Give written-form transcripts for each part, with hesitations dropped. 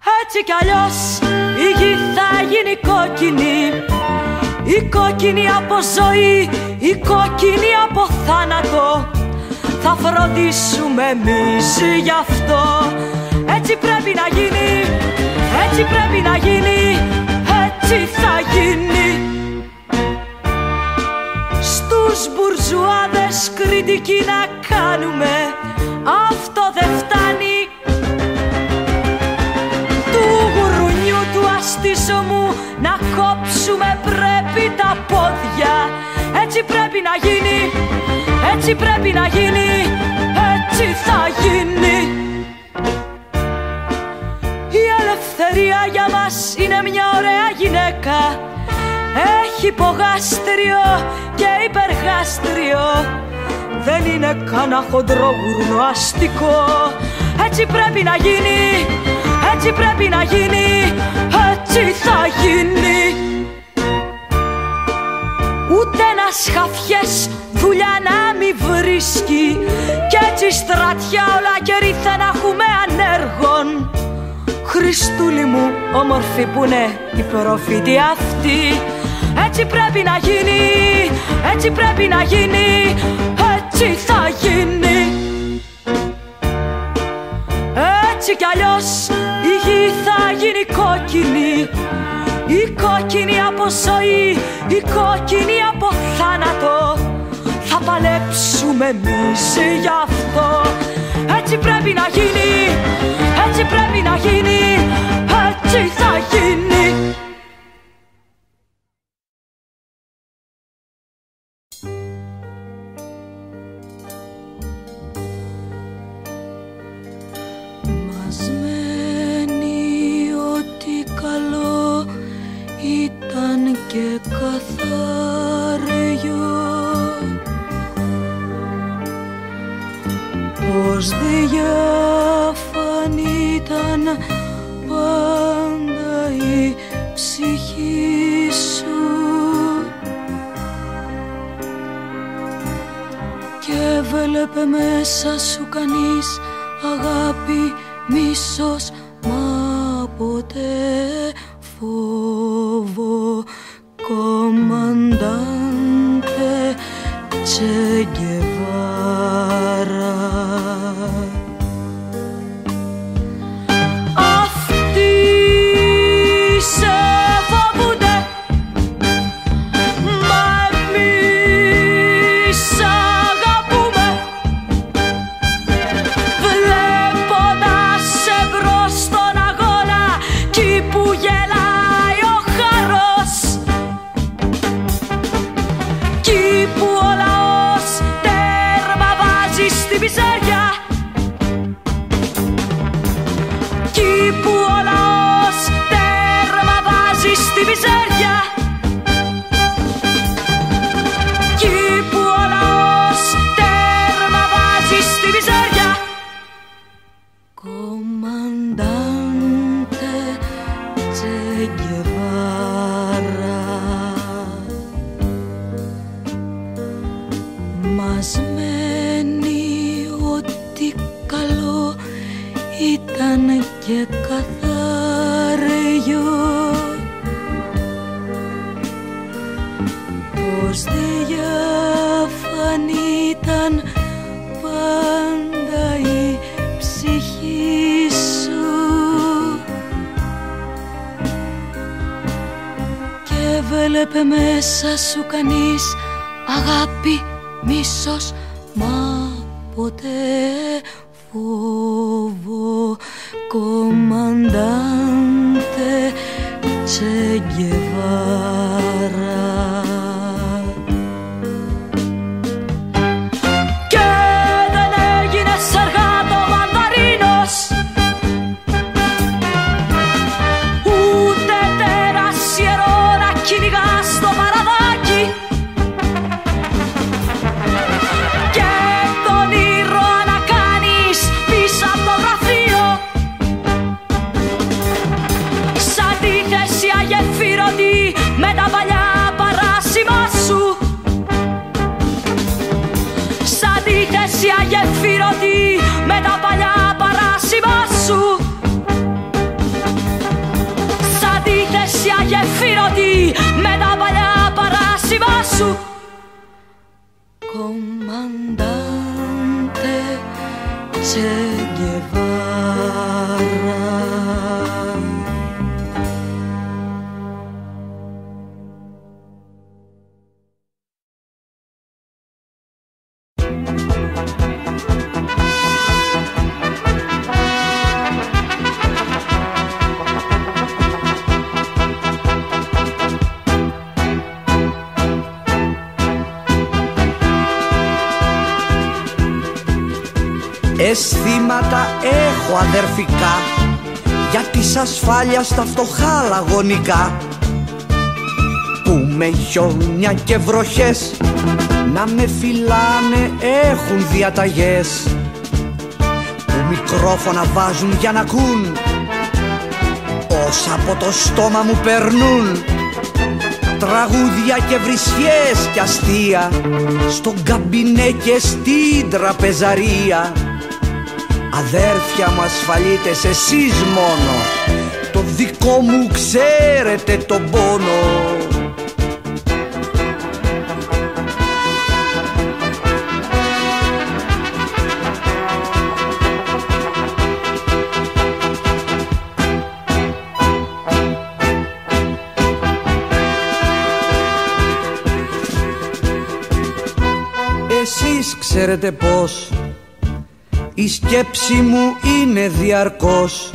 Έτσι κι αλλιώς η γη θα γίνει κόκκινη, η κόκκινη από ζωή, η κόκκινη από θάνατο. Θα φροντίσουμε εμείς γι' αυτό. Έτσι πρέπει να γίνει, έτσι πρέπει να γίνει, έτσι θα γίνει. Στους μπουρζουάδες κριτική να κάνουμε, αυτό δεν φτάνει. Του γουρουνιού του αστήσωμου να κόψουμε πρέπει τα πόδια. Έτσι πρέπει να γίνει, έτσι πρέπει να γίνει, έτσι θα γίνει. Η ελευθερία για μας είναι μια ωραία γυναίκα. Έχει υπογάστριο και υπεργάστριο. Δεν είναι κανένα χοντρό γουρνό αστικό. Έτσι πρέπει να γίνει, έτσι πρέπει να γίνει, έτσι θα γίνει. Ούτε ένας χαφιές δουλειά να μη βρίσκει, κι έτσι στρατιά όλα κερί θα να έχουμε ανέργων. Χριστούλη μου όμορφη που είναι η προφήτη αυτή. Έτσι πρέπει να γίνει, έτσι πρέπει να γίνει, έτσι θα γίνει. Έτσι κι αλλιώς η γη θα γίνει κόκκινη, η κόκκινη από ζωή, η κόκκινη από θάνατο. Θα παλέψουμε εμείς γι' αυτό. Έτσι πρέπει να γίνει, έτσι πρέπει να γίνει, έτσι θα γίνει. Μας μένει ότι καλό ήταν και καθάριο, πως διάφανη ήταν πάντα η ψυχή σου και έβλεπε μέσα σου κανείς αγάπη, μίσος, μα ποτέ φόβο. Κομμαντάντε Τσε Γκεβάρα. Αυτοί σε φοβούνται, μα εμείς αγαπούμε. Βλέποντας σε μπρος στον αγώνα, κι που γελάει ο χαρός, κι που ο λαός τέρμα βάζει στη μιζέρια, κι που ο λαός τέρμα βάζει στη μιζέρια, κι που ο λαός τέρμα βάζει στη μιζέρια. Κομμαντάντε Τσε Γκεβάρα. Μας μένει ότι καλό ήταν και καθάριο, πως διάφανη ήταν πάντα η ψυχή σου και έβλεπε μέσα σου κανείς αγάπη, μίσος, μα ποτέ φόβο. Κομμαντάντε Τσε Γκεβάρα. Και δεν έγινες αργά το μανταρίνος, ούτε τέρας ιερό να κυνηγάς το παραδάκι, και τον ήρωα να κάνεις πίσω από το γραφείο. Σ' αντίθεση αγεφύρωτη με τα παλιά παράσημα σου, σ' αντίθεση αγεφύρωτη με τα παλιά παράσημα σου. σου. Κομμαντάντε Che Guevara. Αισθήματα έχω αδερφικά για της ασφάλειας στα φτωχά λαγωνικά, που με χιόνια και βροχές να με φυλάνε έχουν διαταγές, που μικρόφωνα βάζουν για να ακούν όσα από το στόμα μου περνούν, τραγούδια και βρισιές και αστεία στον καμπινέ και στην τραπεζαρία. Αδέρφια μου ασφαλίτες, εσείς μόνο το δικό μου ξέρετε τον πόνο. Εσείς ξέρετε πως η σκέψη μου είναι διαρκώς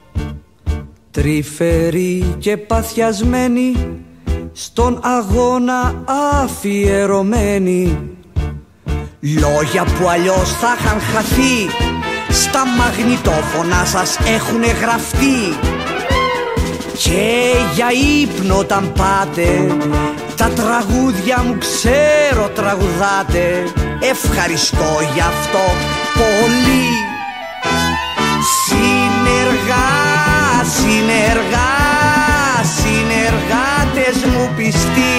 τρυφερή και παθιασμένη, στον αγώνα αφιερωμένη. Λόγια που αλλιώς θα είχαν χαθεί στα μαγνητόφωνα σας έχουνε γραφτεί, και για ύπνο όταν πάτε τα τραγούδια μου ξέρω τραγουδάτε. Ευχαριστώ γι' αυτό πολύ. Συνεργάτες μου πιστοί,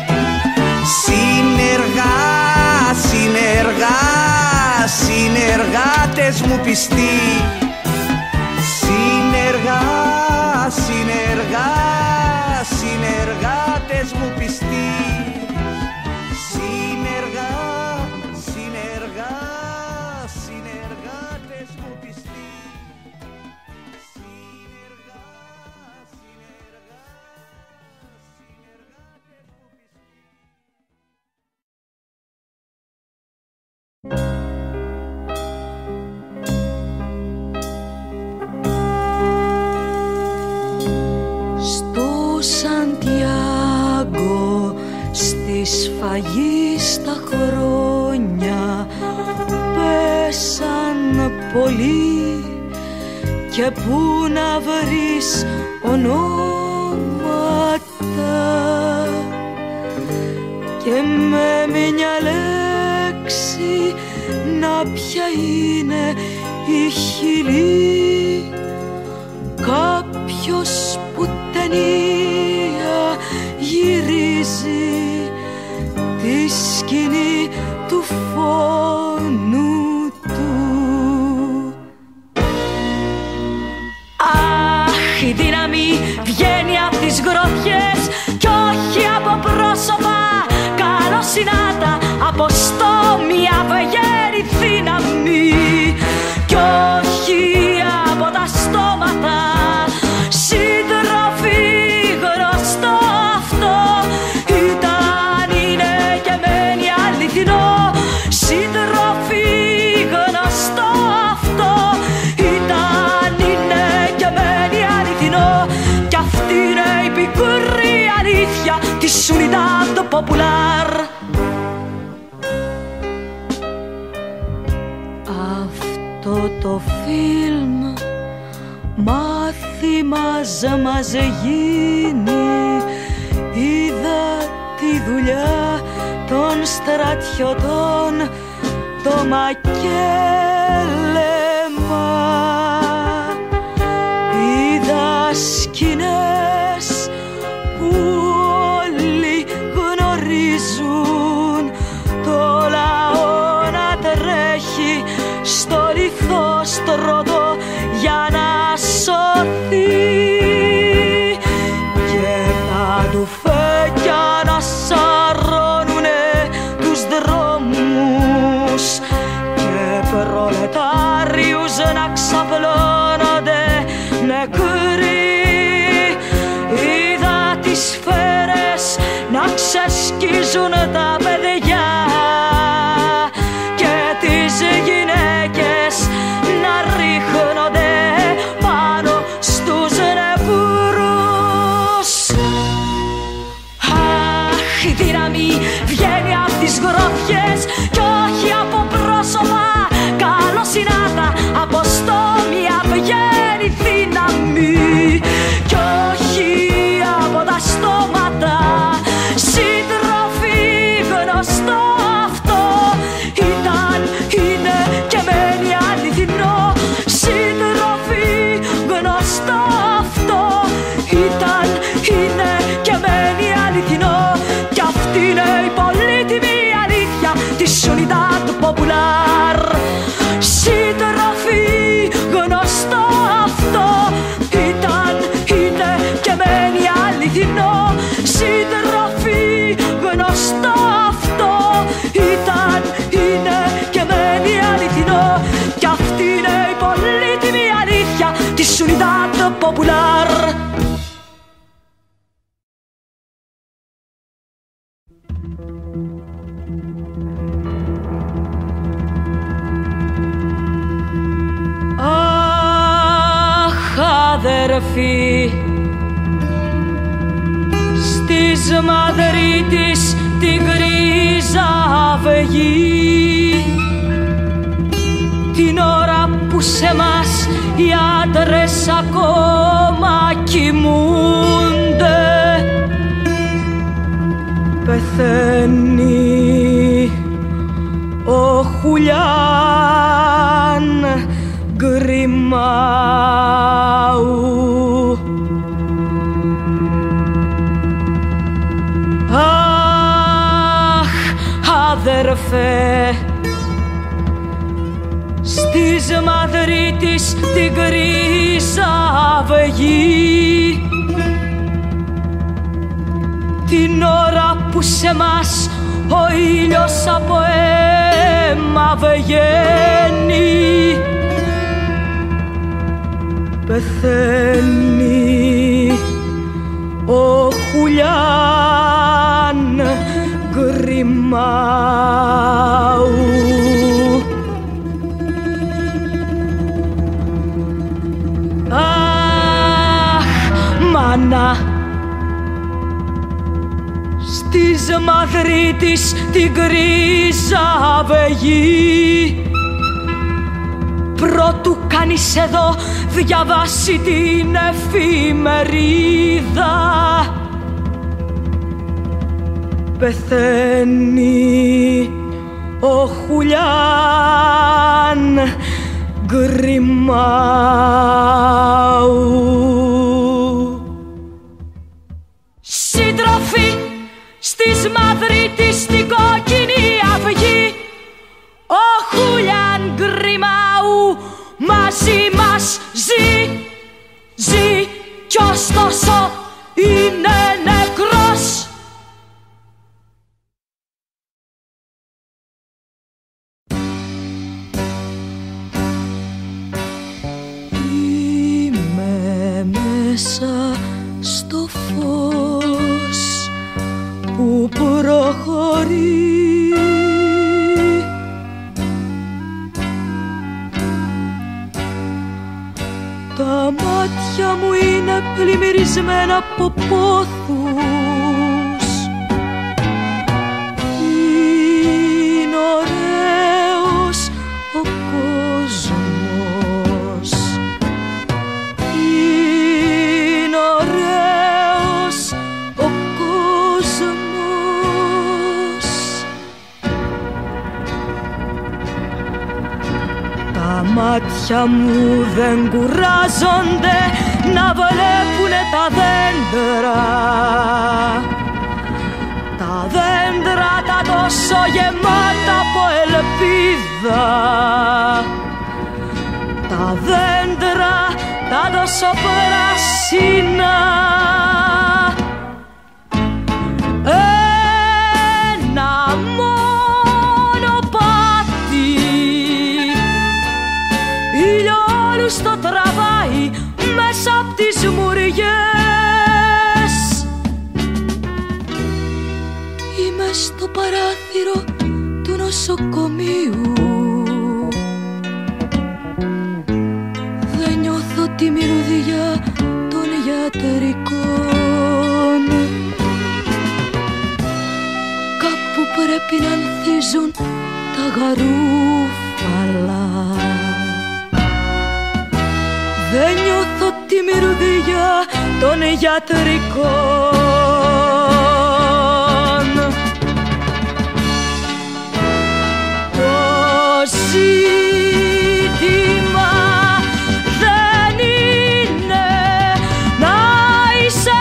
συνεργάτες μου πιστοί, συνεργάτες μου πιστοί, συνεργάτες μου πιστοί. Στο Σαντιάγκο στη σφαγή στα χρόνια πέσαν πολλοί, και πού να βρεις ονόματα, και με μια λέξη να ποια είναι η χειλή, κάποιος που ταινία γυρίζει τη σκηνή του φόνου του. Αχ, η δύναμη βγαίνει από τις γροθιές κι όχι από πρόσωπα καλοσυνάτα, από στόμη αβγαίνει δύναμη κι όχι από τα στόματα. Σύντροφοι, γνωστό αυτό ήταν, είναι και μένει αληθινό. Σύντροφοι, γνωστό αυτό ήταν, είναι και μένει αληθινό. Κι αυτή είναι η πικρή αλήθεια της Unidad Popular. Αυτό το φιλμ μάθημας μας γίνει, είδα τη δουλειά των στρατιωτών, το μακέλεμα, είδα σκηνές που όλοι γνωρίζουν, το λαό να τρέχει στο λιθόστρωτο για να σωθεί, και τα ντουφέκια να σαρώνουν the popular. Αχ, αδερφή, στις Μαδρίτης την γκρίζα αυγή, την ώρα που σε μας οι άντρες ακόμα κοιμούνται, πεθαίνει ο Χουλιάν Γκριμάου. Αχ, αδερφέ, στις Μαδρίτης την γκρίζα αυγή, την ώρα που σε μας ο ήλιος από αίμα βγαίνει, πεθαίνει ο Χουλιάν Γκριμάου. Αχ, μάνα, στις Μαδρίτης την γκρίζα αυγή, πρότου κανείς εδώ διαβάσει την εφημερίδα, πεθαίνει ο Χουλιάν Γκριμάου. Σύντροφοι, στις Μαδρίτης την κόκκινη αυγή, ο Χουλιάν Γκριμάου μαζί μας ζει, ζει κι ωστόσο είναι νεκρός. Είμαι μέσα στο φως που προχωρεί, τα μάτια μου είναι πλημμυρισμένα από πόθους. Είναι ωραίος ο κόσμος, είναι ωραίος ο κόσμος. Τα μάτια μου δεν κουράζονται να βλέπουνε τα δέντρα, τα δέντρα τα τόσο γεμάτα από ελπίδα, τα δέντρα τα τόσο πράσινα. Ένα μονοπάτι ηλιόλους το τραβάει μέσα απ' τις μουριές. Είμαι στο παράθυρο του νοσοκομείου, δεν νιώθω τη μυρωδιά των γιατρικών. Κάπου πρέπει να ανθίζουν τα γαρούφαλα, δεν νιώθω τη μυρωδιά των γιατρικών. Το ζήτημα δεν είναι να είσαι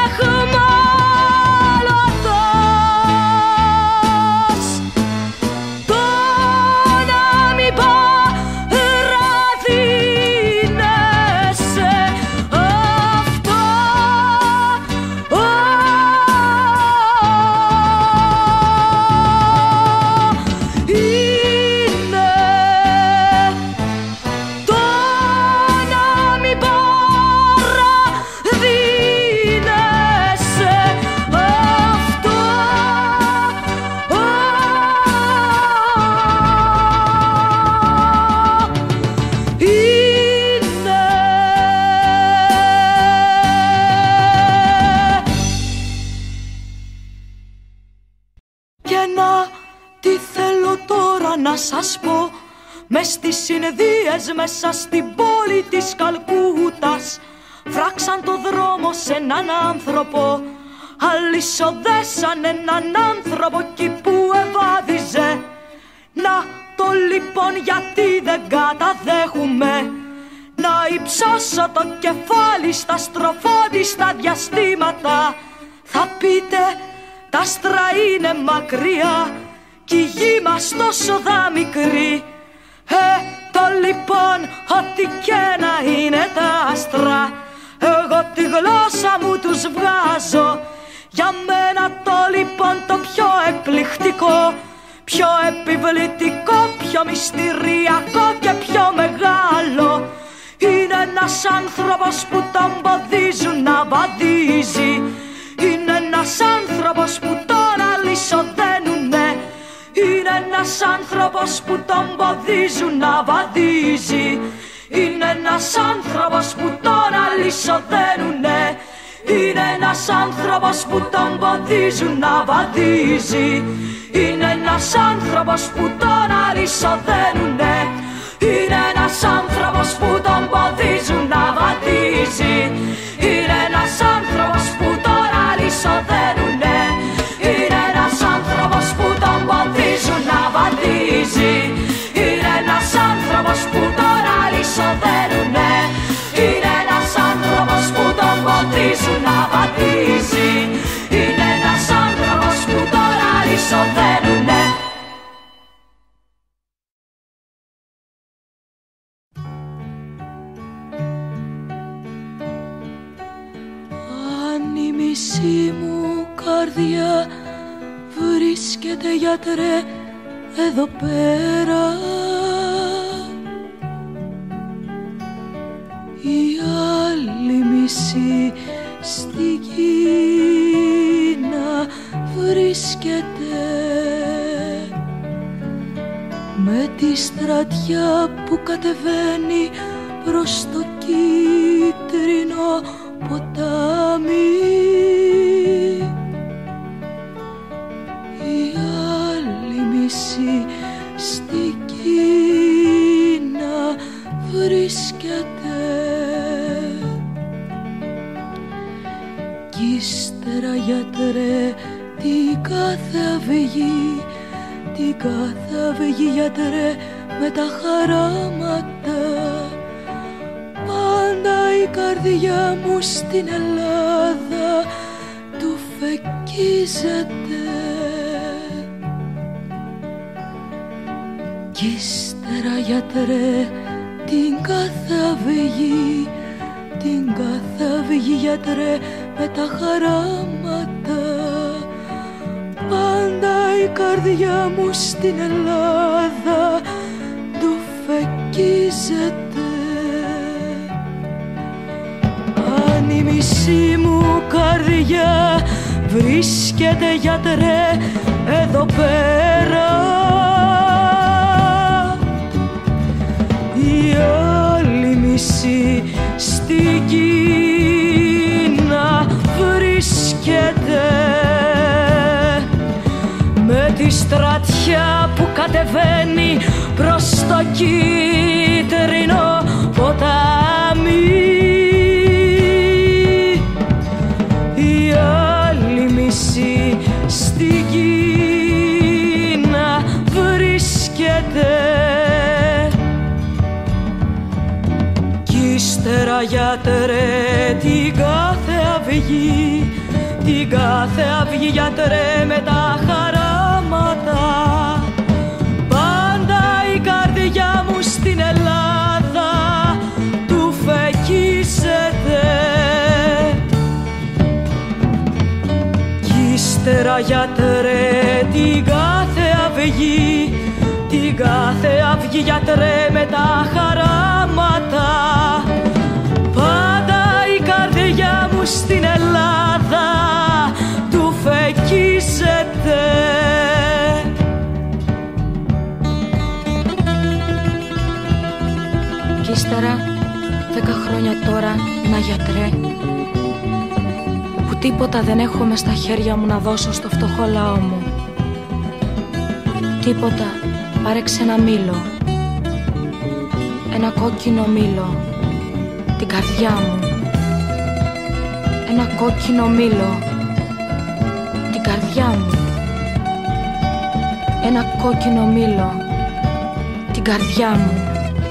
αιχμάλωτος, το να μην παραδίνεσαι, αυτό είναι σας πω, μες στις συνδύες μέσα στην πόλη της Καλκούτας φράξαν το δρόμο σε έναν άνθρωπο, αλυσοδέσαν έναν άνθρωπο εκεί που ευάδιζε. Να το λοιπόν γιατί δεν καταδέχουμε να υψώσω το κεφάλι στα στροφόδιστα διαστήματα. Θα πείτε τα άστρα είναι μακριά κι η γη μας τόσο δα μικρή. Το λοιπόν ό,τι και να είναι τα άστρα, εγώ τη γλώσσα μου τους βγάζω. Για μένα το λοιπόν το πιο εκπληκτικό, πιο επιβλητικό, πιο μυστηριακό και πιο μεγάλο είναι ένας άνθρωπος που τον ποδίζουν να βαδίζει. Είναι ένας άνθρωπος που τον αλυσοδένουνε. Είναι ένας άνθρωπος που τον ποδίζουν να βαδίζει. Είναι ένας άνθρωπος που τον αλυσοδένουνε. Είναι ένας άνθρωπος που τον ποδίζουν να βαδίζει. Είναι ένας άνθρωπος που τον αλυσοδένουνε. Είναι ένας άνθρωπος που τον ποδίζουν να βαδίζει. Είναι ένας άνθρωπος που τον αλυσοδένουνε. Είναι ένας άνθρωπος που τον ποδίζουν να βαδίζει. Είναι ένας άνθρωπος που τον αλυσοδένουνε. Είναι ένας άνθρωπος που τον ποδίζουν να βαδίζει. Είναι ένας άνθρωπος που τον αλυσοδένουνε. Αν η μισή μου καρδιά βρίσκεται, γιατρέ, εδώ πέρα, η άλλη μισή στην Κίνα βρίσκεται, με τη στρατιά που κατεβαίνει προς το κίτρινο ποτάμι. Η άλλη μισή στην Κίνα βρίσκεται, κι ύστερα, γιατρέ, την κάθε αυγή, την κάθε αυγή, γιατρέ, με τα χαράματα, πάντα η καρδιά μου στην Ελλάδα του φεκίζεται. Κι ύστερα, γιατρέ, την κάθε αυγή, την κάθε αυγή, γιατρέ, με τα χαράματα, πάντα η καρδιά μου στην Ελλάδα του φεκίζεται. Αν η μισή μου καρδιά βρίσκεται, γιατρέ, εδώ πέρα, η άλλη μισή στην Κίνα βρίσκεται, με τη στρατιά που κατεβαίνει προς το κίτρινο ποτάμι. Η άλλη μισή στην Κίνα βρίσκεται, κι ύστερα, γιατρέ, την κάθε αυγή, την κάθε αυγή, γιατρέ, με τα χαράματα, πάντα η καρδιά μου στην Ελλάδα του φεκίζεται. Κι ύστερα, γιατρέ, την κάθε αυγή, την κάθε αυγή, γιατρέ, με τα χαράματα, πάντα η καρδιά μου στην Ελλάδα του φεκίζεται. Κι ύστερα 10 χρόνια τώρα, να, γιατρέ, που τίποτα δεν έχω μες στα χέρια μου να δώσω στο φτωχό λαό μου. Τίποτα Πάρεξε ένα μήλο, ένα κόκκινο μήλο, την καρδιά μου. Ένα κόκκινο μήλο, την καρδιά μου. Ένα κόκκινο μήλο, την καρδιά μου.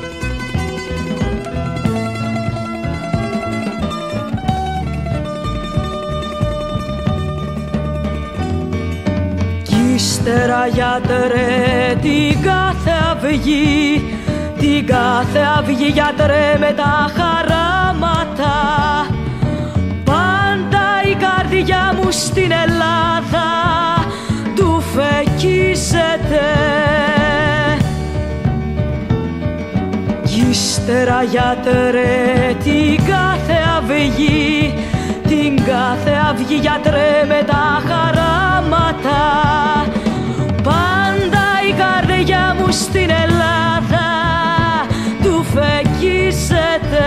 Κι ύστερα γιατρέ την κάθε αυγή, την κάθε αυγή γιατρέ με τα χαράματα. Πάντα η καρδιά μου στην Ελλάδα του φεκίζεται. Κι ύστερα γιατρέ την κάθε αυγή, την κάθε αυγή γιατρέ με τα χαράματα. Πάντα η καρδιά μου στην Ελλάδα του φεκίζεται.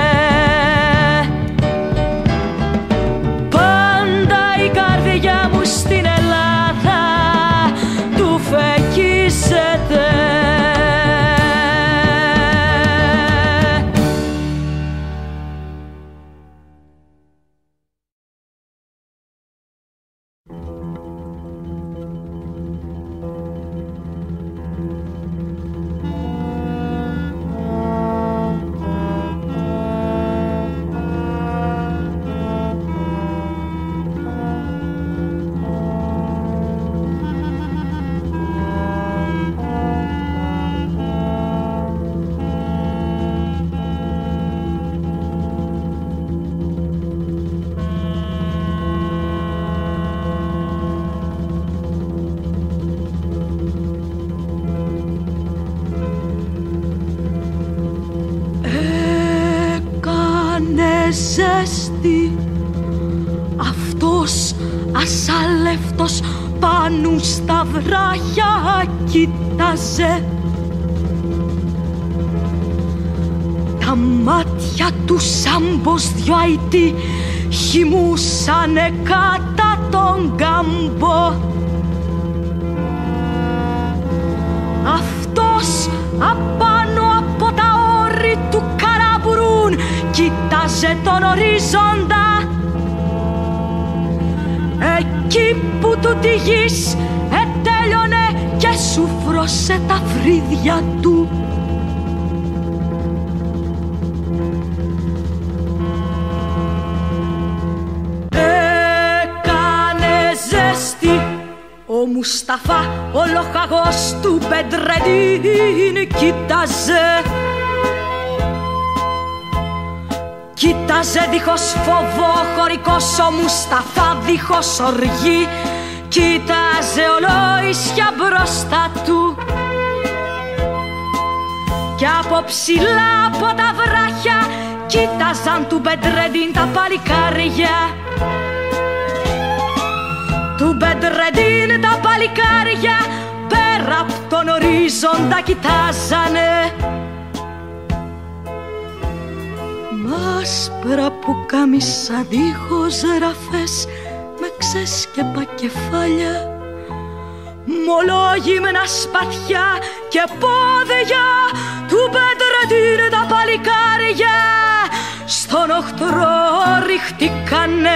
Πάντα η καρδιά μου στην Ελλάδα του φεκίζεται. Ζέστη, αυτός ασάλευτος πάνω στα βράχια κοίταζε. Τα μάτια του σαν πως δυο αητοί χυμούσανε κατά τον κάμπο. Αυτός απάνω από τα όρη του Καραμπουρούν κοίταζε τον ορίζοντα. Εκεί που του τη γης ετέλειωνε και σουφρώσε τα φρύδια του. Έκανε ζέστη ο Μουσταφά, ο λοχαγός του Μπεντρεντίν κοίταζε. Κοίταζε δίχως φόβο χωρικός ο Μουσταφά, δίχως οργή. Κοίταζε ολόησια μπροστά του. Κι από ψηλά από τα βράχια κοίταζαν του Μπεντρεντίν τα παλικάρια. Του Μπεντρεντίν τα παλικάρια πέρα απ' τον ορίζοντα κοιτάζανε. Άσπρα πουκάμισα δίχως ραφές με ξέσκεπα κεφάλια, μολόγυμνα σπαθιά και πόδια του Μπεντρεντίν τα παλικάρια στον οχτρό ριχτήκανε.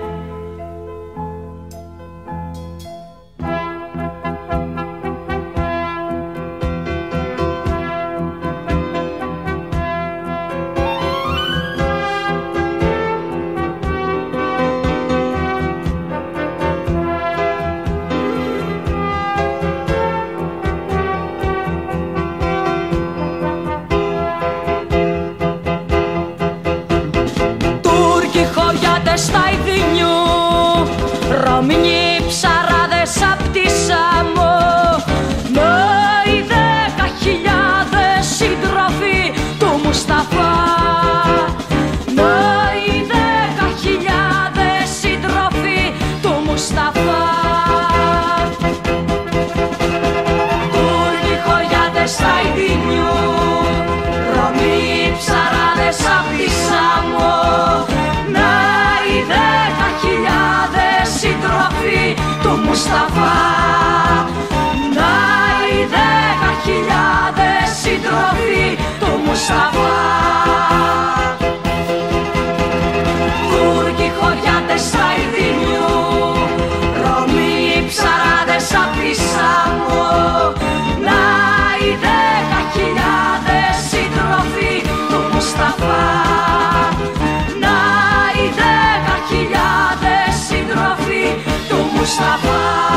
Στα Ιδινιού, Ρωμιοί ψαράδες απ' τη Σάμο, με οι 10.000 σύντροφοι του Μουσταφά. Με οι 10.000 σύντροφοι του Μουσταφά. Τούρκοι χωριάτες στα Ιδινιού, Ρωμιοί ψαράδες απ' τη Σάμο, that Μουσταφά. Τούρκοι χωριάτες στα Ιδίνιου, Ρωμοί ψαράδες απ' τη Σάμο, να οι 10.000 σύντροφοι του Μουσταφά, να οι 10.000 σύντροφοι του Μουσταφά.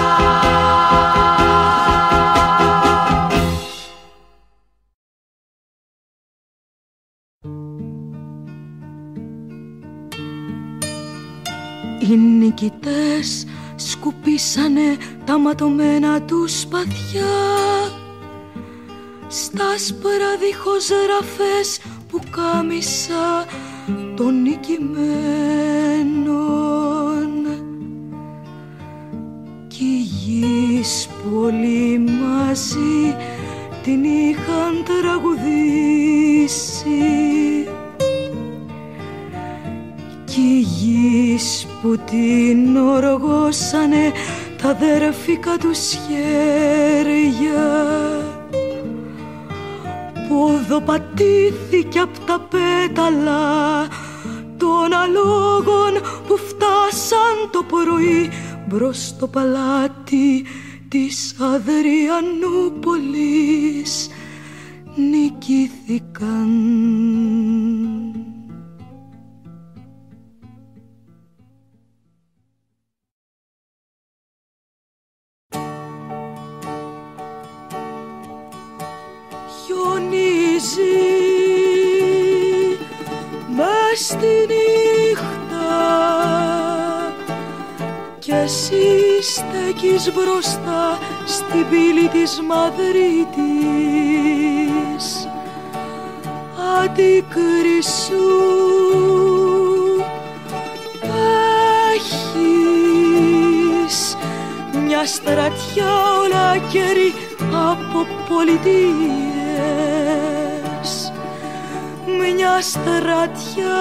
Οι νικητές σκουπίσανε τα ματωμένα τους σπαθιά στα άσπρα δίχως ραφές που κάμισα των νικημένων, κι οι γης που όλοι μαζί την είχαν τραγουδήσει, κι οι γης που την οργώσανε τα αδέρφικα τους χέρια, που οδοπατήθηκε απ' τα πέταλα των αλόγων που φτάσαν το πρωί μπρος στο παλάτι της Αδριανούπολης, νικήθηκαν. Χιονίζει μες στη νύχτα κι εσύ στέκεις μπροστά στην πύλη της Μαδρίτης, αντίκρισου έχεις μια στρατιά ολάκερη από πολιτείες, μια στρατιά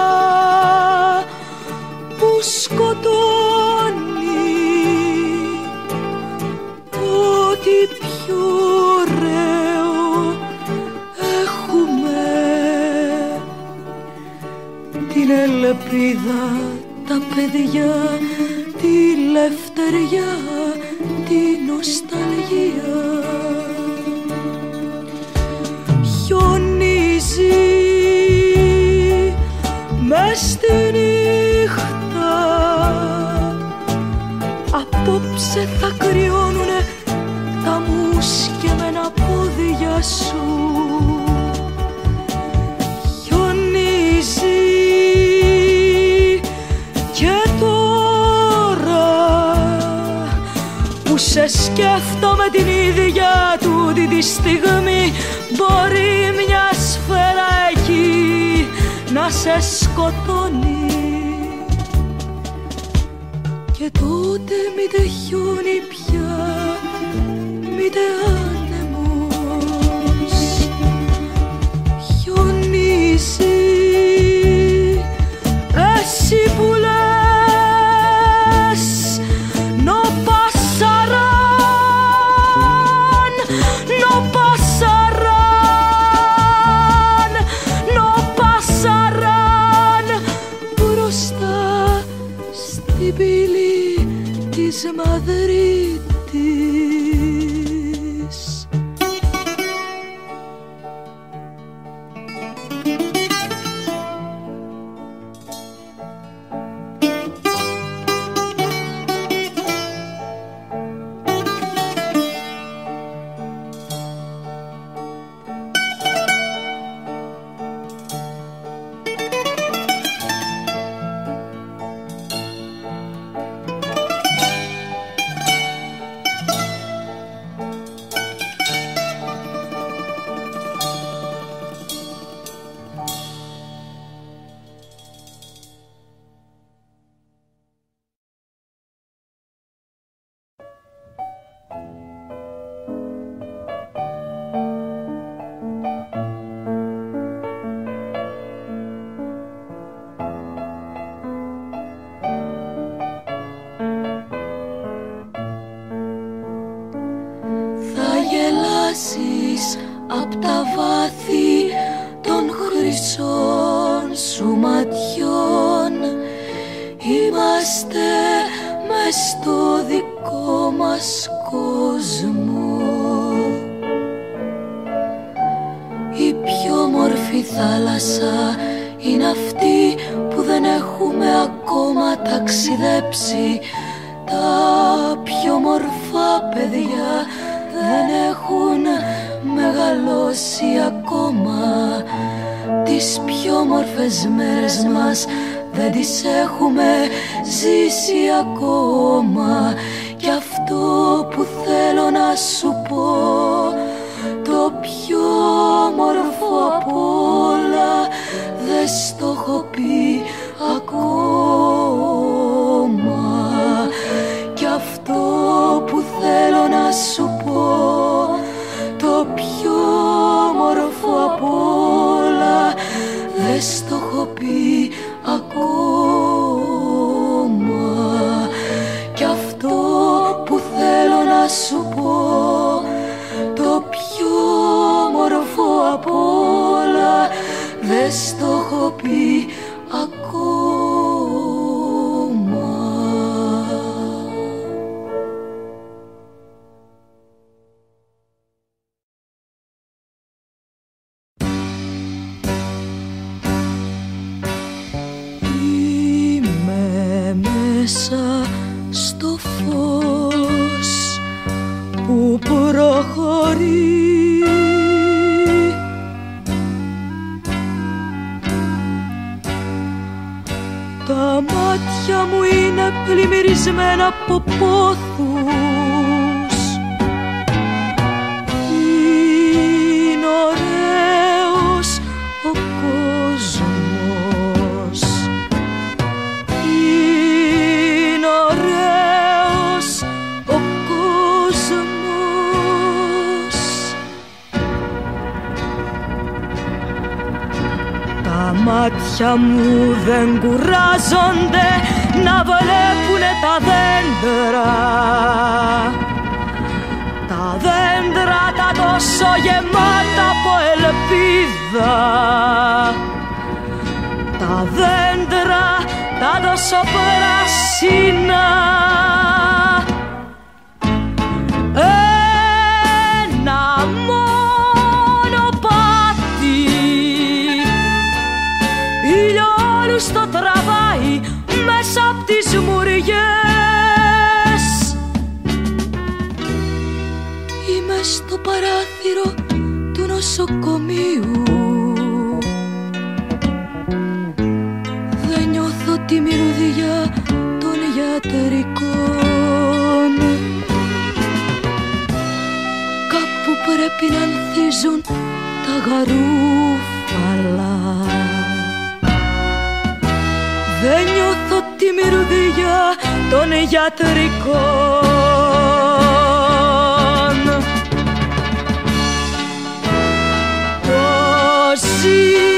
που σκοτώνει ό,τι πιο ωραίο έχουμε, την ελπίδα, τα παιδιά, τη λευτεριά, τη νοσταλγία. Χιονίζει μες στη νύχτα, απόψε θα κρυώνουνε τα μουσκεμένα πόδια σου. Χιονίζει και τώρα που σε σκέφτομαι την ίδια τούτη τη στιγμή, μπορεί μια σφαίρα εκεί να σε σκοτώνει, και τότε μήτε χιόνι πια, μήτε άνεμος. Χιονίζει εσύ που λες νο πασαράν, νο πασαράν, νο πασαράν, μπροστά στην πύλη της Μαδρίτης. απ' τα βάθη χρυσών σου ματιών είμαστε μες στο δικό μας κόσμο. Η πιο όμορφη θάλασσα είναι αυτή που δεν έχουμε ακόμα ταξιδέψει. Τα πιο μορφά παιδιά δεν έχουν μεγαλώσει ακόμα. Τις πιο όμορφες μέρες μας δεν τις έχουμε ζήσει ακόμα. Κι αυτό που θέλω να σου πω, το πιο όμορφο απ' όλα, δεν στο έχω πει ακόμα. Κι αυτό που θέλω να σου πω, το πιο όμορφο απ' όλα, δεν στο έχω πει ακόμα. Κι αυτό που θέλω να σου πω, το πιο όμορφο απ' όλα, δεν στο έχω πει ακόμα. Είμαι μέσα στο φως που προχωρεί. Τα μάτια μου είναι πλημμυρισμένα από πόθους. Είναι ωραίος ο κόσμος. Είναι ωραίος ο κόσμος. Τα μάτια μου δεν κουράζονται να βλέπουνε τα δέντρα. Τα δέντρα τα τόσο γεμάτα από ελπίδα. Τα δέντρα τα τόσο πράσινα. Ένα μονοπάτι ηλιόλου στο τραβάει μέσα απ' τις μουριές. Είμαι στο παράθυρο του νοσοκομείου. Δεν νιώθω τη μυρωδιά των γιατρικών. Κάπου πρέπει να ανθίζουν τα γαρούφαλα. Δεν νιώθω τη μυρωδιά των γιατρικών. Το